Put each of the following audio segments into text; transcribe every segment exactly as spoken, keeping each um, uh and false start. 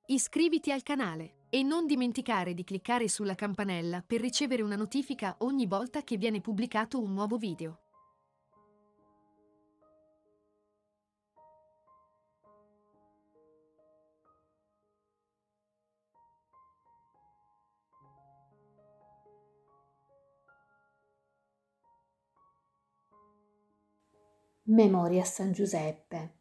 Iscriviti al canale e non dimenticare di cliccare sulla campanella per ricevere una notifica ogni volta che viene pubblicato un nuovo video. Memoria a San Giuseppe.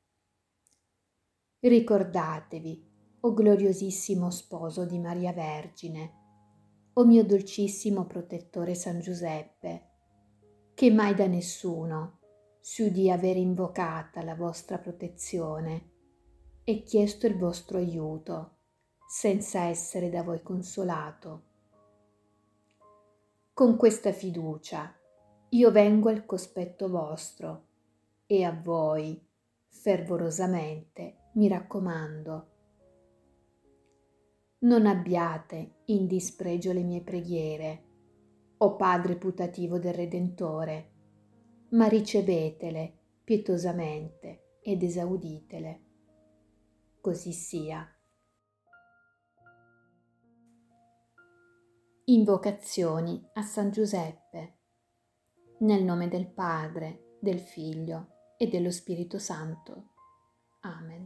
Ricordatevi, o gloriosissimo sposo di Maria Vergine, o mio dolcissimo protettore San Giuseppe, che mai da nessuno si udì aver invocata la vostra protezione e chiesto il vostro aiuto, senza essere da voi consolato. Con questa fiducia io vengo al cospetto vostro e a voi fervorosamente mi raccomando. Non abbiate in dispregio le mie preghiere, o Padre putativo del Redentore, ma ricevetele pietosamente ed esauditele. Così sia. Invocazioni a San Giuseppe. Nel nome del Padre, del Figlio e dello Spirito Santo. Amen.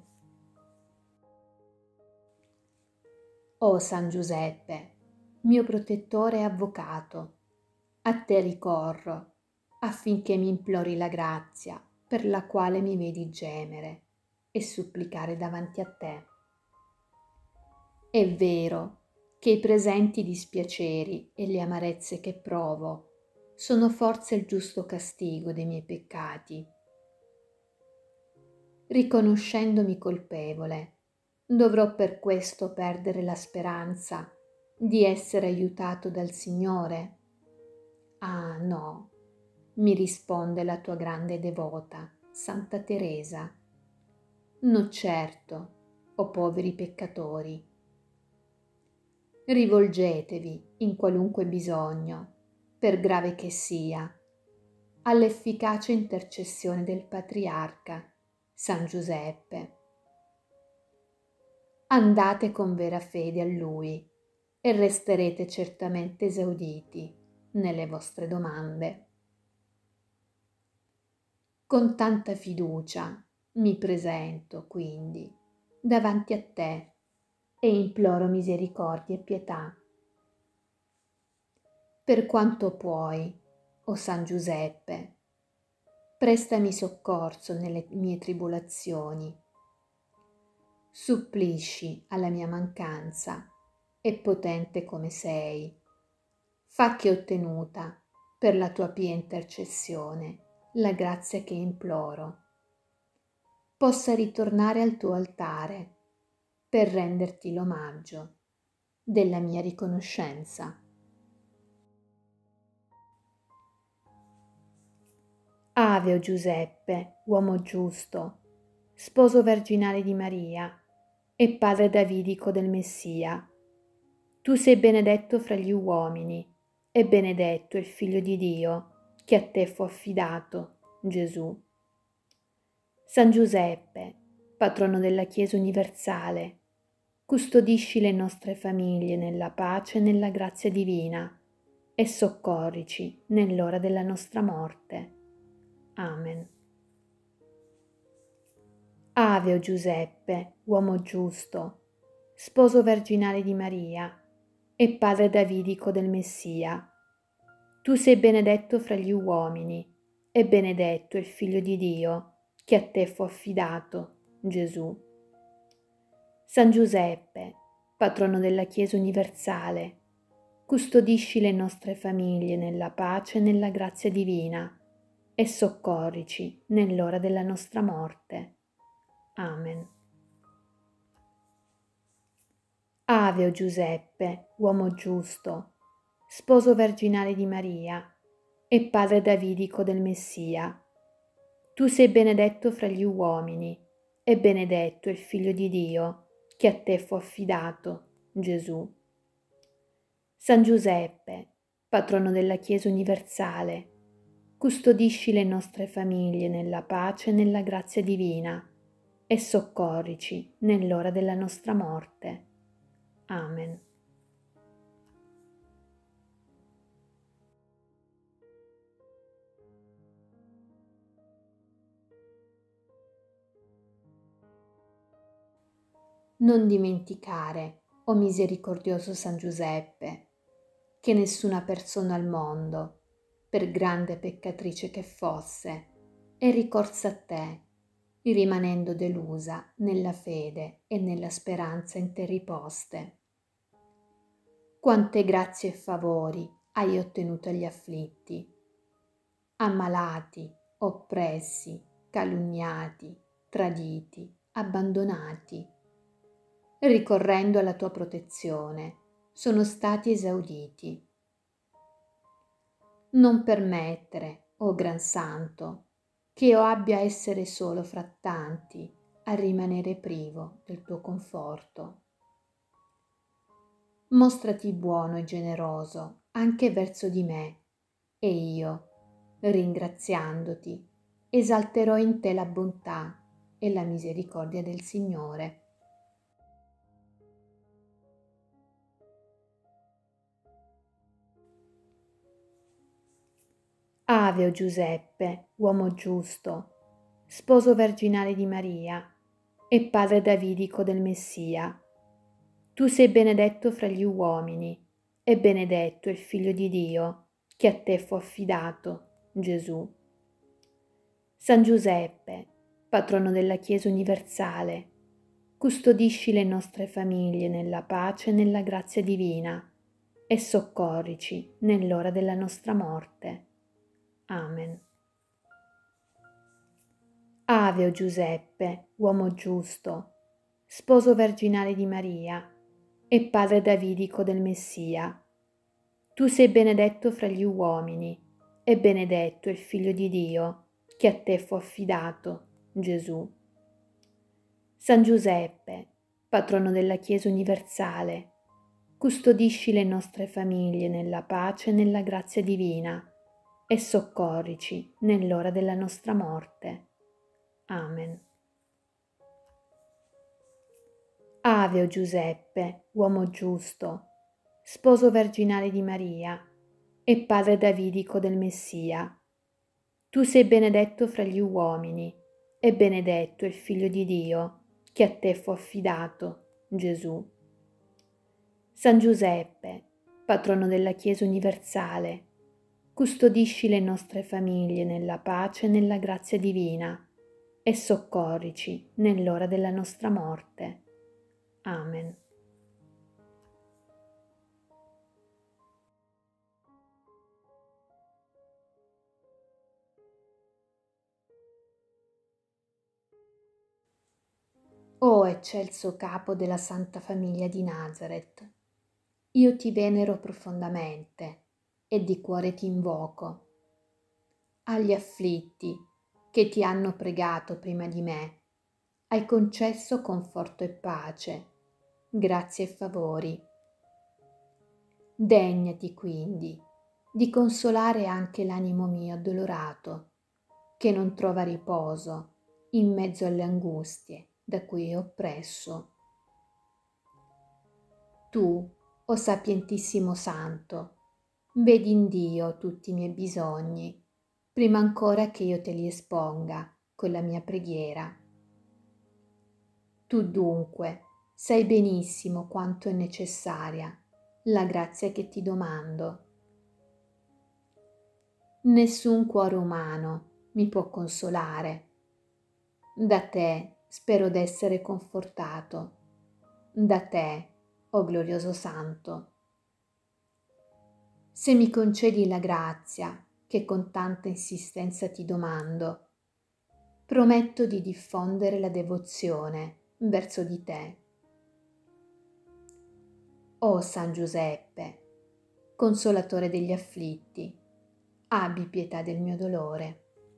O San Giuseppe, mio protettore e avvocato, a te ricorro affinché mi implori la grazia per la quale mi vedi gemere e supplicare davanti a te. È vero che i presenti dispiaceri e le amarezze che provo sono forse il giusto castigo dei miei peccati. Riconoscendomi colpevole, dovrò per questo perdere la speranza di essere aiutato dal Signore? Ah no, mi risponde la tua grande devota, Santa Teresa. No certo, o poveri peccatori. Rivolgetevi in qualunque bisogno, per grave che sia, all'efficace intercessione del Patriarca, San Giuseppe. Andate con vera fede a Lui e resterete certamente esauditi nelle vostre domande. Con tanta fiducia mi presento, quindi, davanti a te e imploro misericordia e pietà. Per quanto puoi, o San Giuseppe, prestami soccorso nelle mie tribolazioni. Supplisci alla mia mancanza e potente come sei, fa che ottenuta per la tua pia intercessione la grazia che imploro possa ritornare al tuo altare per renderti l'omaggio della mia riconoscenza. Ave o Giuseppe, uomo giusto, sposo virginale di Maria e padre davidico del Messia, tu sei benedetto fra gli uomini e benedetto il Figlio di Dio che a te fu affidato, Gesù. San Giuseppe, patrono della Chiesa universale, custodisci le nostre famiglie nella pace e nella grazia divina e soccorrici nell'ora della nostra morte. Amen. Ave o Giuseppe, uomo giusto, sposo virginale di Maria e padre davidico del Messia, tu sei benedetto fra gli uomini e benedetto il Figlio di Dio che a te fu affidato, Gesù. San Giuseppe, patrono della Chiesa universale, custodisci le nostre famiglie nella pace e nella grazia divina e soccorrici nell'ora della nostra morte. Amen. Ave o Giuseppe, uomo giusto, sposo virginale di Maria e padre davidico del Messia, tu sei benedetto fra gli uomini e benedetto il Figlio di Dio che a te fu affidato, Gesù. San Giuseppe, patrono della Chiesa universale, custodisci le nostre famiglie nella pace e nella grazia divina e soccorrici nell'ora della nostra morte. Amen. Non dimenticare, o misericordioso San Giuseppe, che nessuna persona al mondo, per grande peccatrice che fosse, è ricorsa a te, rimanendo delusa nella fede e nella speranza in te riposte. Quante grazie e favori hai ottenuto agli afflitti, ammalati, oppressi, calunniati, traditi, abbandonati. Ricorrendo alla tua protezione, sono stati esauditi. Non permettere, o oh Gran Santo, che io abbia a essere solo fra tanti a rimanere privo del tuo conforto. Mostrati buono e generoso anche verso di me, e io, ringraziandoti, esalterò in te la bontà e la misericordia del Signore. Ave o Giuseppe, uomo giusto, sposo virginale di Maria e padre davidico del Messia, tu sei benedetto fra gli uomini e benedetto il Figlio di Dio che a te fu affidato, Gesù. San Giuseppe, patrono della Chiesa universale, custodisci le nostre famiglie nella pace e nella grazia divina e soccorrici nell'ora della nostra morte. Amen. Ave o Giuseppe, uomo giusto, sposo virginale di Maria e padre davidico del Messia, tu sei benedetto fra gli uomini e benedetto il Figlio di Dio che a te fu affidato, Gesù. San Giuseppe, patrono della Chiesa universale, custodisci le nostre famiglie nella pace e nella grazia divina e soccorrici nell'ora della nostra morte. Amen. Ave o Giuseppe, uomo giusto, sposo virginale di Maria e padre davidico del Messia, tu sei benedetto fra gli uomini e benedetto il Figlio di Dio che a te fu affidato, Gesù. San Giuseppe, patrono della Chiesa universale, custodisci le nostre famiglie nella pace e nella grazia divina e soccorrici nell'ora della nostra morte. Amen. O eccelso capo della Santa Famiglia di Nazareth, io ti venero profondamente e di cuore ti invoco. Agli afflitti che ti hanno pregato prima di me, hai concesso conforto e pace, grazie e favori. Degnati quindi di consolare anche l'animo mio addolorato, che non trova riposo in mezzo alle angustie da cui è oppresso. Tu, o sapientissimo Santo, vedi in Dio tutti i miei bisogni, prima ancora che io te li esponga con la mia preghiera. Tu dunque sai benissimo quanto è necessaria la grazia che ti domando. Nessun cuore umano mi può consolare. Da te spero d'essere confortato. Da te, o glorioso Santo. Se mi concedi la grazia che con tanta insistenza ti domando, prometto di diffondere la devozione verso di te. O San Giuseppe, consolatore degli afflitti, abbi pietà del mio dolore.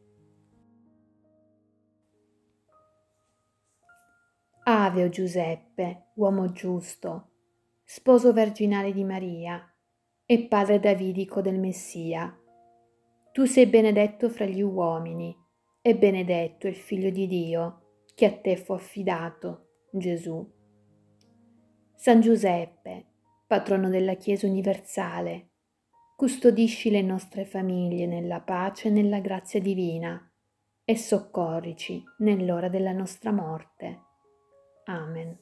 Ave o Giuseppe, uomo giusto, sposo virginale di Maria e padre davidico del Messia, tu sei benedetto fra gli uomini e benedetto il Figlio di Dio che a te fu affidato, Gesù. San Giuseppe, patrono della Chiesa universale, custodisci le nostre famiglie nella pace e nella grazia divina e soccorrici nell'ora della nostra morte. Amen.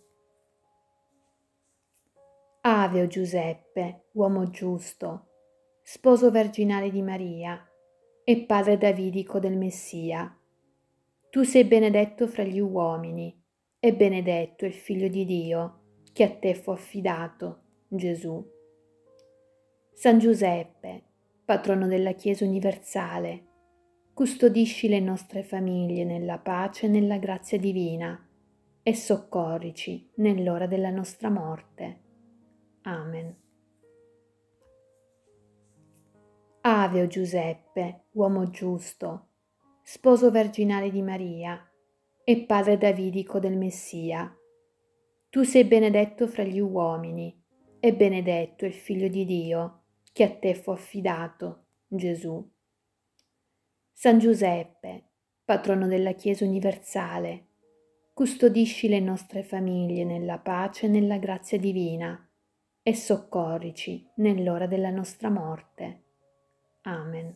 Ave o Giuseppe, uomo giusto, sposo virginale di Maria e padre davidico del Messia, tu sei benedetto fra gli uomini e benedetto il Figlio di Dio che a te fu affidato, Gesù. San Giuseppe, patrono della Chiesa universale, custodisci le nostre famiglie nella pace e nella grazia divina e soccorrici nell'ora della nostra morte. Amen. Ave o Giuseppe, uomo giusto, sposo virginale di Maria e padre davidico del Messia, tu sei benedetto fra gli uomini e benedetto il Figlio di Dio che a te fu affidato, Gesù. San Giuseppe, patrono della Chiesa universale, custodisci le nostre famiglie nella pace e nella grazia divina e soccorrici nell'ora della nostra morte. Amen.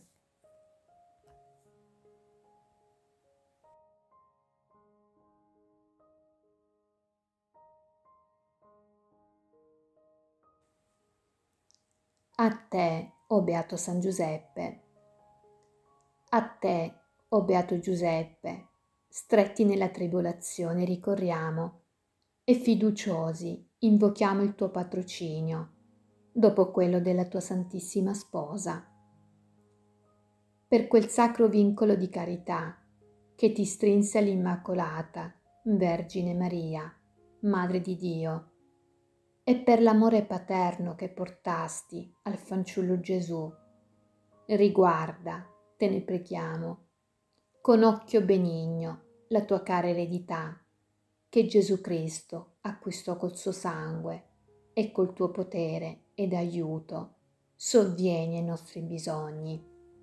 A te, o Beato San Giuseppe, a te, o Beato Giuseppe, stretti nella tribolazione ricorriamo e fiduciosi invochiamo il tuo patrocinio, dopo quello della tua Santissima Sposa. Per quel sacro vincolo di carità che ti strinse all'Immacolata Vergine Maria, Madre di Dio, e per l'amore paterno che portasti al fanciullo Gesù, riguarda, te ne preghiamo, con occhio benigno la tua cara eredità, che Gesù Cristo acquistò col suo sangue e col tuo potere ed aiuto sovvieni ai nostri bisogni.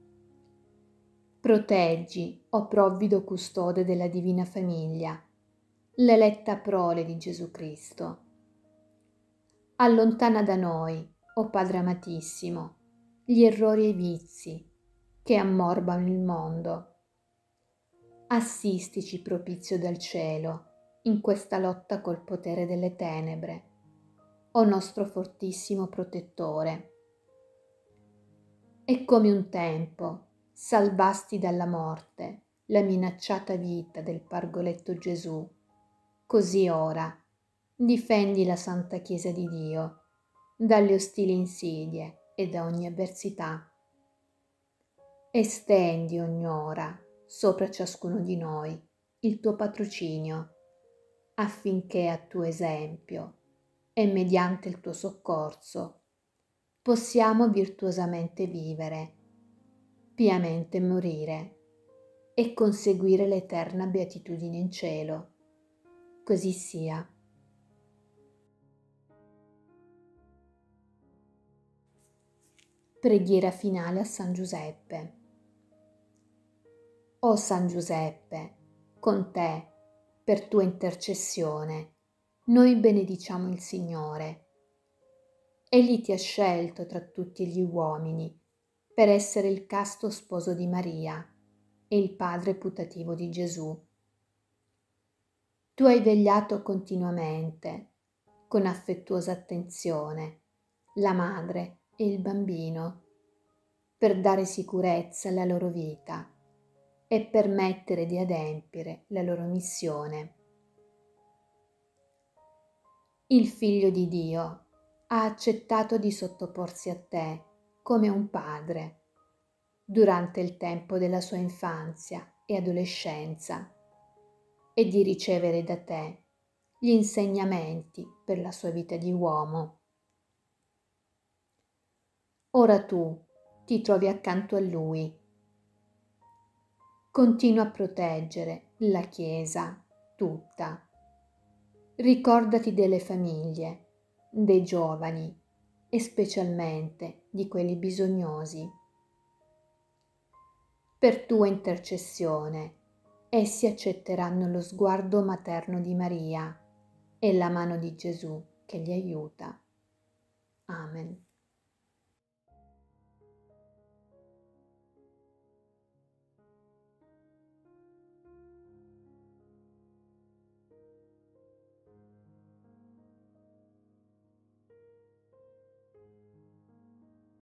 Proteggi, o provvido custode della Divina Famiglia, l'eletta prole di Gesù Cristo. Allontana da noi, o Padre amatissimo, gli errori e i vizi che ammorbano il mondo. Assistici propizio dal cielo in questa lotta col potere delle tenebre, o nostro fortissimo protettore. E come un tempo salvasti dalla morte la minacciata vita del pargoletto Gesù, così ora difendi la Santa Chiesa di Dio dalle ostili insidie e da ogni avversità. Estendi ogni ora sopra ciascuno di noi il tuo patrocinio, affinché a tuo esempio e mediante il tuo soccorso possiamo virtuosamente vivere, piamente morire e conseguire l'eterna beatitudine in cielo. Così sia. Preghiera finale a San Giuseppe. O San Giuseppe, con te, per tua intercessione, noi benediciamo il Signore. Egli ti ha scelto tra tutti gli uomini per essere il casto sposo di Maria e il padre putativo di Gesù. Tu hai vegliato continuamente, con affettuosa attenzione, la madre e il bambino, per dare sicurezza alla loro vita e permettere di adempiere la loro missione. Il Figlio di Dio ha accettato di sottoporsi a te come un padre durante il tempo della sua infanzia e adolescenza e di ricevere da te gli insegnamenti per la sua vita di uomo. Ora tu ti trovi accanto a lui. Continua a proteggere la Chiesa tutta. Ricordati delle famiglie, dei giovani e specialmente di quelli bisognosi. Per tua intercessione, essi accetteranno lo sguardo materno di Maria e la mano di Gesù che li aiuta. Amen.